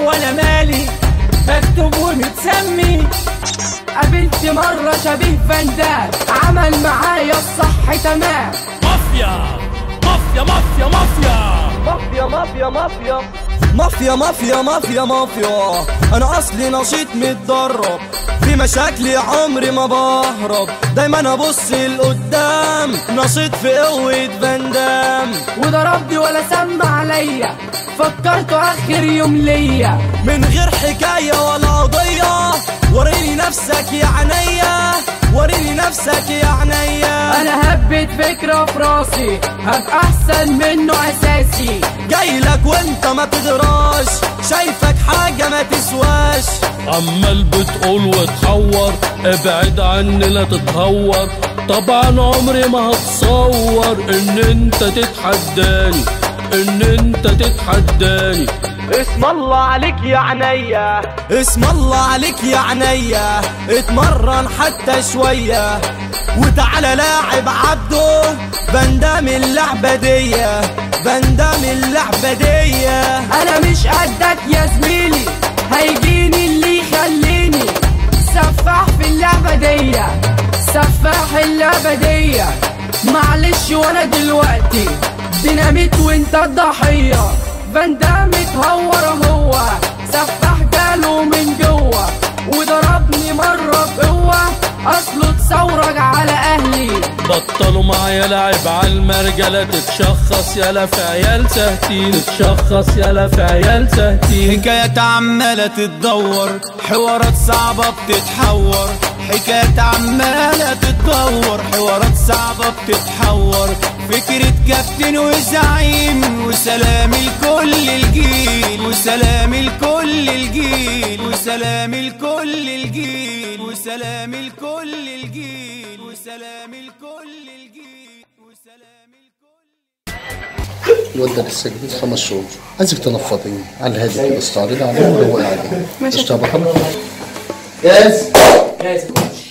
وانا مالي مكتوب ومتسمي. قابلت مرة شبيه فندام عمل معايا الصح تمام. مافيا مافيا مافيا مافيا مافيا مافيا مافيا مافيا مافيا مافيا. انا اصلي نشيط متدرب في مشاكلي عمري ما بهرب، دايما ابص لقدام نشيط في قوة فندام. وضربني ولا سمع عليا فكرت اخر يوم ليا من غير حكاية ولا قضية. وريني نفسك يا عينيا وريني نفسك يا عينيا. انا هبت فكرة في راسي هبقى احسن منه اساسي. جايلك وانت ما تدراش شايفك حاجة ما تسواش. عمال بتقول وتحور ابعد عني لا تتهور. طبعا عمري ما هتصور ان انت تتحداني ان انت تتحداني. اسم الله عليك يا عينيا اسم الله عليك يا عينيا. اتمرن حتى شوية وتعالى لاعب عبده فندام اللعبة دي فندام اللعبة دي. انا مش قدك يا زميلي هيجيني اللي يخليني سفاح في اللعبة دي سفاح اللعبة دي. معلش وانا دلوقتي ديناميت وانت الضحية. فندام اتهور هو سفاح جاله من جوه وضربني مرة بقوة اصله اتثورج على اهلي. بطلوا معايا لعب عالمرجلة تتشخص يالا في عيال سهتين تتشخص يالا في عيال سهتين. حكايات عمالة تتدور حوارات صعبة بتتحور. حكايات عمالة تتدور حوارات صعبة بتتحور. فكرة كابتن وزعيم وسلام لكل الجيل وسلام لكل الجيل وسلام لكل الجيل وسلام لكل الجيل وسلام لكل الجيل وسلام لكل. ودك السجن 5 شهور، عايزك تنفضي على الهادي كده استعرضي عليه وروقي عليه. ماشي يا بحر. جاهز؟ جاهز.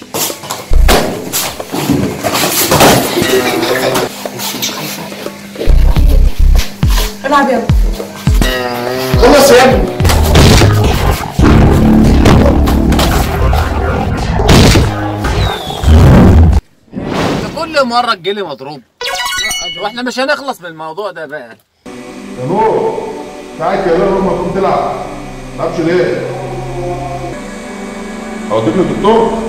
العب يلا. خلص يا ابني. كل مرة تجيلي مضروب واحنا مش هنخلص من الموضوع ده بقى. يا نور تعالى يا نور لما تقوم تلعب ما تلعبش ليه؟ اوديك للدكتور؟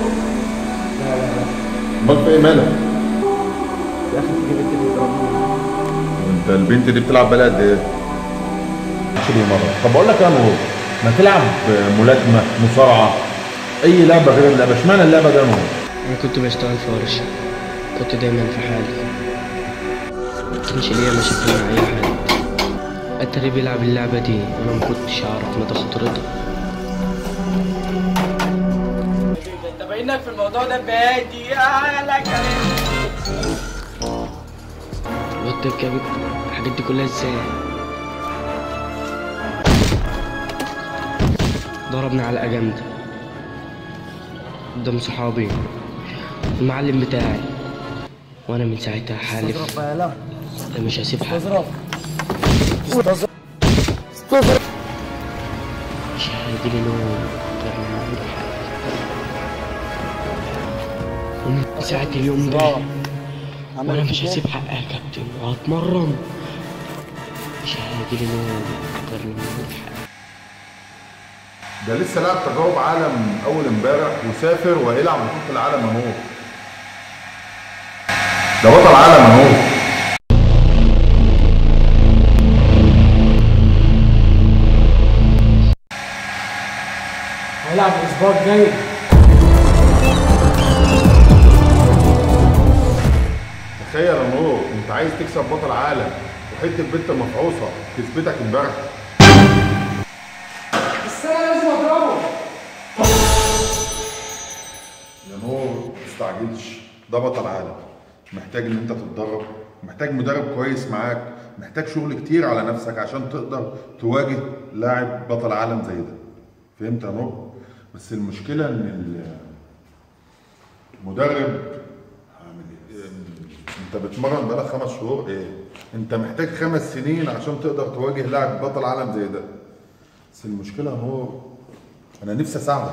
امال في ايه مالك؟ يا اخي في بنت بيضربني. انت البنت دي بتلعب بقالها قد ايه؟ 20 مرة. طب بقول لك يا نور ما تلعب ملاكمة مصارعة أي لعبة غير اللعبة، اشمعنى اللعبة ده يا نور؟ انا كنت بشتغل في ورشة كنت دايما في حالي مكانش ليا مشاكل مع اي حد. اتاري بيلعب اللعبة دي وانا ما كنتش اعرف مدى خطورتها. انت باينك في الموضوع ده بادي يا لك. الواد ده جاب الحاجات دي كلها ازاي؟ ضربني علقة جامدة قدام صحابي المعلم بتاعي وانا من ساعتها حالف انا مش هسيب حد. مش هيجيلي نوم غير لما اعمل حاجة. ومن ساعة اليوم ده وانا مش هسيب حقي يا كابتن وهتمرن. مش هيجيلي نوم غير لما اعمل حاجة. ده لسه لعب تجارب عالم أول امبارح وسافر وهيلعب بطولة العالم يا نور. ده بطل عالم يا نور. هيلعب الاسبوع الجاي. تخيل يا نور انت عايز تكسب بطل عالم وحته بنت مفعوصه كسبتك امبارح. بس انا لازم اضربه. يا نور ما تستعجلش، ده بطل عالم محتاج ان انت تتدرب، محتاج مدرب كويس معاك، محتاج شغل كتير على نفسك عشان تقدر تواجه لاعب بطل عالم زي ده. فهمت يا نور؟ بس المشكله ان المدرب انت بتمرن بقالك 5 شهور ايه؟ انت محتاج 5 سنين عشان تقدر تواجه لاعب بطل عالم زي ده. بس المشكله هو انا نفسي اساعدك.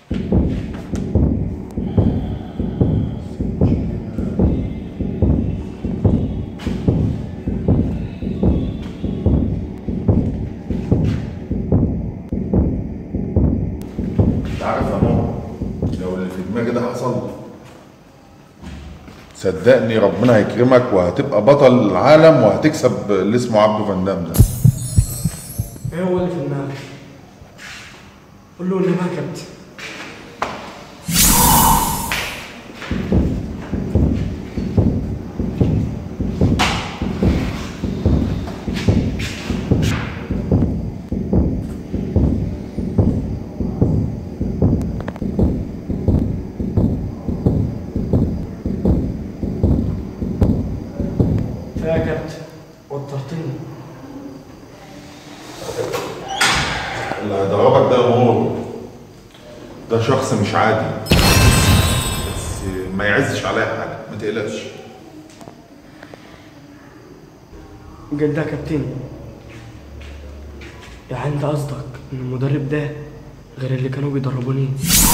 انت عارف يا ماما، لو اللي في دماغي ده حصل صدقني ربنا هيكرمك وهتبقى بطل العالم وهتكسب اللي اسمه عبده فندام ده. ايه هو اللي في دماغك؟ قول له اني ما كنت. يا كابتن وترتني. اللي هيدربك ده نور، ده شخص مش عادي، بس ما يعزش عليا حاجه، ما تقلقش. بجد يا كابتن؟ يعني انت قصدك ان المدرب ده غير اللي كانوا بيدربوني؟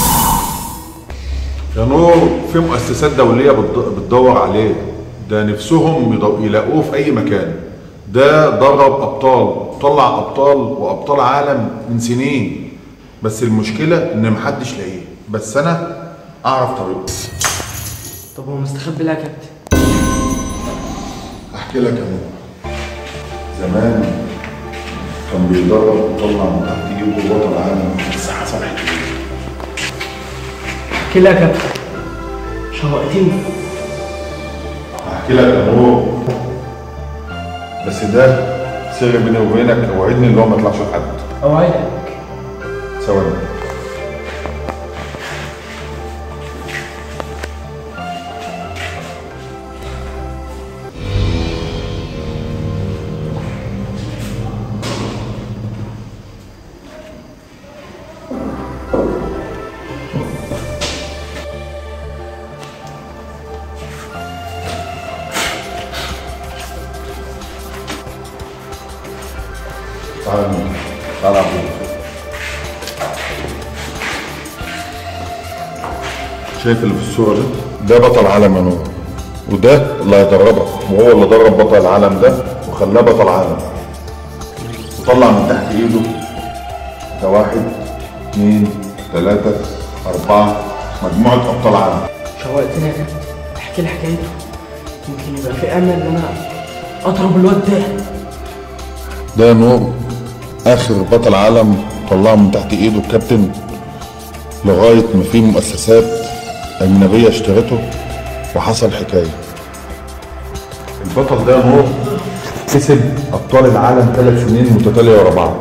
يا نور في مؤسسات دوليه بتدور عليه، ده نفسهم يلاقوه في اي مكان. ده درب ابطال، طلع ابطال وابطال عالم من سنين، بس المشكله ان محدش لاقيه، بس انا اعرف طريقه. طب هو مستخبي ليه يا كابتن؟ احكي لك يا نور. زمان كان بيدرب وطلع من تحت ايده بطل عالم، بس حصل حكايه. احكي لي يا كابتن، شوقتني. احكي لك يا نور، بس ده سر بيني وبينك، اوعدني اللي هو ما يطلعش لحد. اوعدك. ثواني. تعال عبد. شايف اللي في الصورة ده بطل عالم يا نور، وده اللي هيدربك، وهو اللي درب بطل العالم ده وخلاه بطل عالم، وطلع من تحت ايده ده 1 2 3 4 مجموعة ابطال عالم. شوقتني يا كابتن، احكي لي حكايته، يمكن يبقى في امل ان انا اضرب الواد ده. ده نور اخر بطل عالم طلعه من تحت ايده الكابتن، لغايه ما في مؤسسات اجنبيه اشترته وحصل حكايه. البطل ده نور كسب ابطال العالم 3 سنين متتاليه ورا بعض.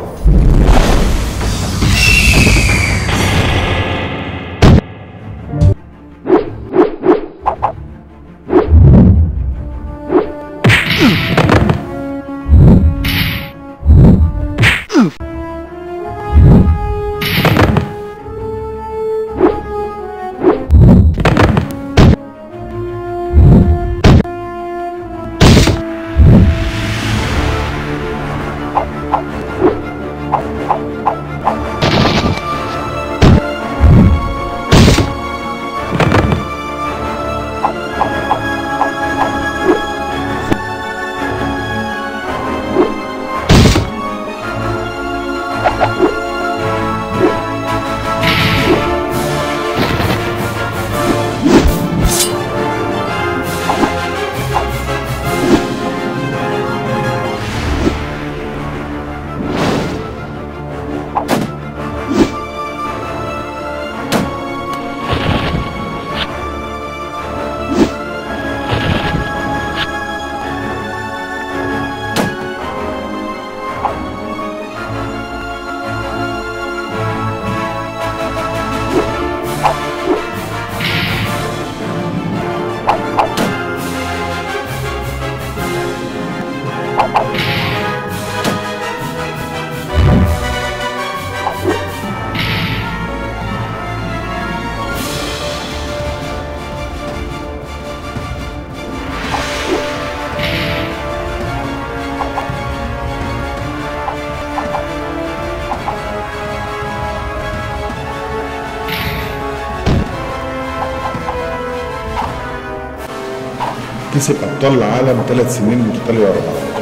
وكسب ابطال العالم 3 سنين متتاليه ورا بعض.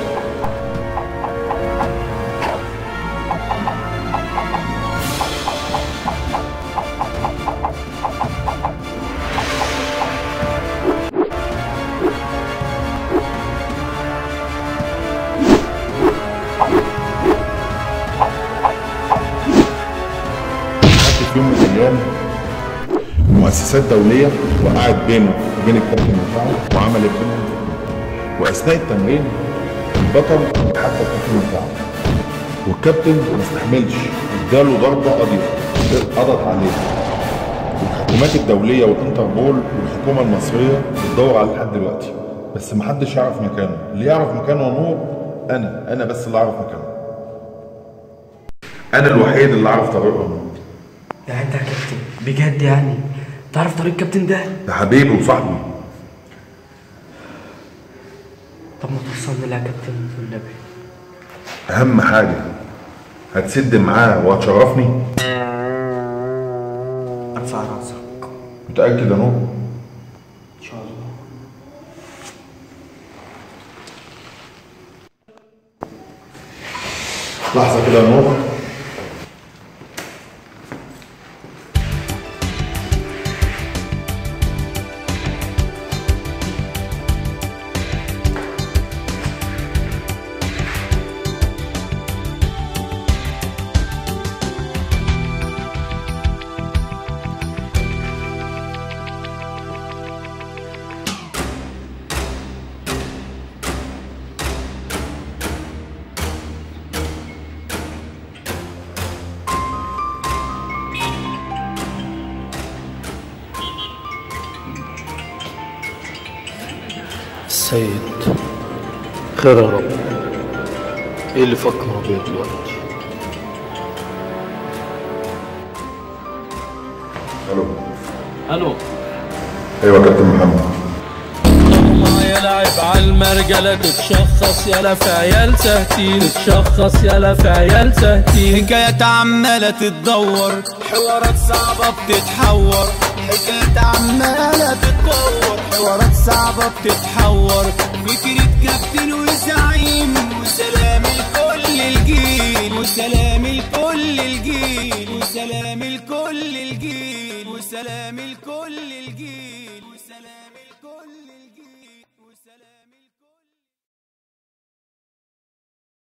في يوم من الايام مؤسسات دوليه وقعت بينه وبين الكابتن بتاعه وعملت بينهم، واثناء التمرين البطل اتحدى الكابتن بتاعه، والكابتن ما استحملش اداله ضربه قضت عليه. الحكومات الدوليه والانتربول والحكومه المصريه بتدور عليه لحد دلوقتي، بس محدش يعرف مكانه. اللي يعرف مكانه نور، انا بس اللي اعرف مكانه. انا الوحيد اللي اعرف طريقه. يعني انت يا كابتن بجد يعني تعرف طريق الكابتن ده؟ ده حبيبي وصاحبي. طب ما توصلني لها يا كابتن والنبي. اهم حاجه هتسد معاه وهتشرفني. ارفع راسك. متاكد يا نور؟ ان شاء الله. لحظه كده يا نور. سيد خير يا رب. ايه اللي فكروا بيه دلوقتي؟ الو. ايوه يا كابتن محمد. طالما يا لعب عالمرجلة تتشخص يالا في عيال سهتين، تتشخص يالا في عيال سهتين. حكايات عمالة تتدور، حوارات صعبة بتتحور، حكايات عمالة تتدور، حوارات صعبة بتتحور. فكرة كابتن وزعيم وسلام لكل الجيل، وسلام لكل الجيل، وسلام لكل الجيل، وسلام لكل الجيل.